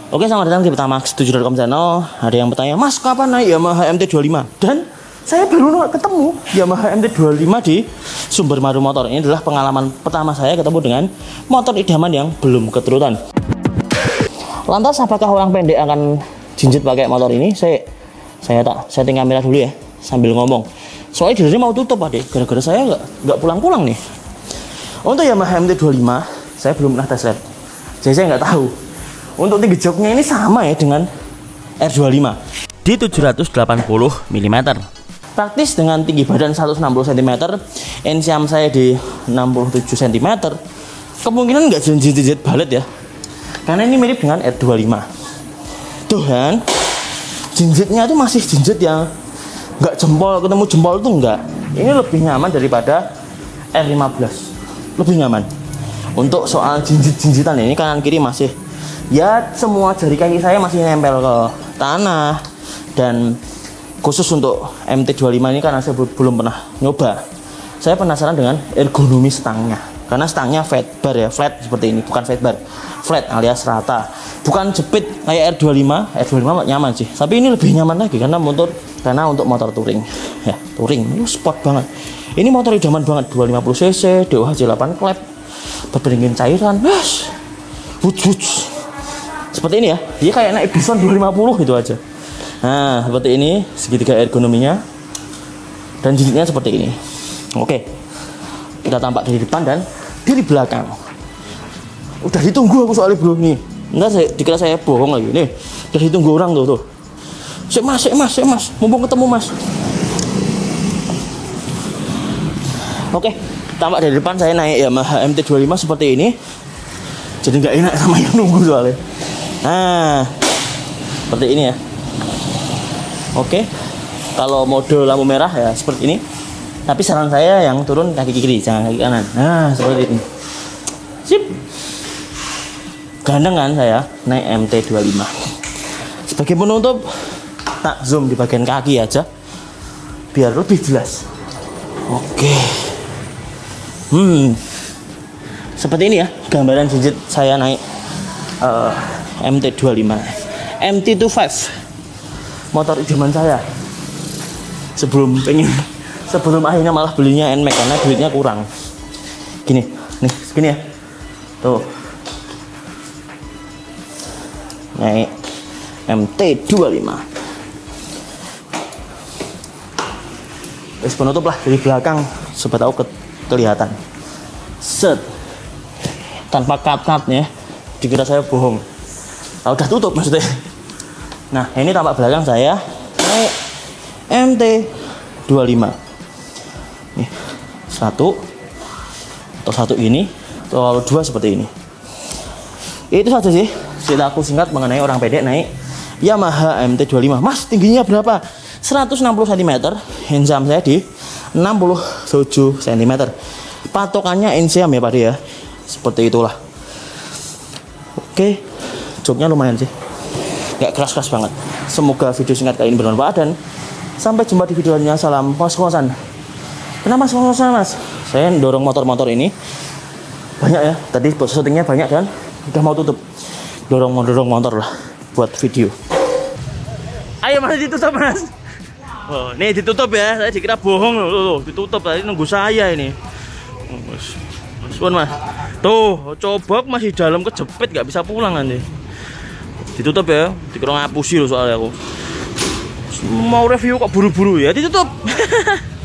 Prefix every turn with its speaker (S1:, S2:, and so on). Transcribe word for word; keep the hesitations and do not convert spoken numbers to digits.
S1: Oke, selamat datang di Pertamax tujuh titik com channel. Ada yang bertanya, Mas kapan naik Yamaha M T dua puluh lima? Dan saya baru ketemu Yamaha M T dua puluh lima di Sumber Maru Motor. Ini adalah pengalaman pertama saya ketemu dengan motor idaman yang belum keturutan. Lantas apakah orang pendek akan jinjit pakai motor ini? Saya saya tak setting kamera dulu ya sambil ngomong. Soalnya di sini mau tutup adik, gara-gara saya nggak nggak pulang-pulang nih. Untuk Yamaha M T dua puluh lima saya belum pernah tes ride, jadi saya nggak tahu. Untuk tinggi joknya ini sama ya dengan R dua puluh lima di tujuh ratus delapan puluh milimeter. Praktis dengan tinggi badan seratus enam puluh sentimeter, ensiam saya di enam puluh tujuh sentimeter. Kemungkinan nggak jinjit-jinjit balet ya, karena ini mirip dengan R dua puluh lima. Tuh kan, jinjitnya tuh masih jinjit yang nggak jempol ketemu jempol tuh enggak. Ini lebih nyaman daripada R lima belas, lebih nyaman. Untuk soal jinjit-jinjitan ini kanan kiri masih ya, semua jari kaki saya masih nempel ke tanah. Dan khusus untuk M T dua puluh lima ini karena saya belum pernah nyoba, saya penasaran dengan ergonomi stangnya. Karena stangnya flat bar ya, flat seperti ini, bukan flat bar, flat alias rata, bukan jepit kayak R dua puluh lima. R dua puluh lima nyaman sih, tapi ini lebih nyaman lagi karena motor karena untuk motor touring ya, touring ini sport banget. Ini motor idaman banget, dua ratus lima puluh cc, D O H J delapan klep, berberingin cairan, wush, wush, wush. Seperti ini ya, dia kayak naik Bison dua ratus lima puluh gitu aja. Nah, seperti ini segitiga ergonominya. Dan jinjitnya seperti ini. Oke, kita tampak dari depan dan dari belakang. Udah ditunggu aku soalnya bro nih. Enggak, saya dikira saya bohong lagi. Nih, udah ditunggu orang tuh tuh. Sik mas, sik mas, sik mas, mumpung ketemu mas. Oke, tampak dari depan saya naik Yamaha M T dua puluh lima seperti ini. Jadi nggak enak sama yang nunggu soalnya. Nah, seperti ini ya. Oke, kalau mode lampu merah ya seperti ini. Tapi saran saya yang turun kaki kiri, jangan kaki kanan. Nah, seperti ini. Sip. Gandeng kan saya naik M T dua puluh lima. Sebagai penutup, tak zoom di bagian kaki aja biar lebih jelas. Oke. Hmm. Seperti ini ya gambaran jinjit saya naik uh, M T dua puluh lima. M T dua puluh lima motor idaman saya sebelum pengen sebelum akhirnya malah belinya N Max karena duitnya kurang. Gini nih, segini ya tuh, naik M T dua puluh lima. Terus penutup lah dari belakang supaya tahu ke kelihatan set tanpa cut-cutnya, dikira saya bohong. Nah, udah tutup maksudnya. Nah, ini tampak belakang saya naik M T dua puluh lima. Nih, satu atau satu ini, atau dua seperti ini. Itu saja sih cerita aku singkat mengenai orang pendek naik Yamaha M T dua puluh lima. Mas, tingginya berapa? seratus enam puluh sentimeter. Ensiam saya di enam puluh tujuh sentimeter. Patokannya ensiam ya Pak ya. Seperti itulah. Oke, joknya lumayan sih, gak keras-keras banget. Semoga video singkat kali ini bermanfaat dan sampai jumpa di video lainnya. Salam kos-kosan. Kenapa kos-kosan mas? Saya dorong motor-motor ini banyak ya. Tadi syutingnya banyak dan udah mau tutup. Dorong-dorong motor lah buat video. Ayo mas, ditutup mas. Oh, nih ditutup ya. Saya dikira bohong loh. Ditutup tadi, nunggu saya ini. Mas, mas. Tuh, coba masih dalam kejepit, nggak bisa pulang nanti. Ditutup ya, dikira ngapusi loh soalnya aku. Mau review kok buru-buru ya, ditutup.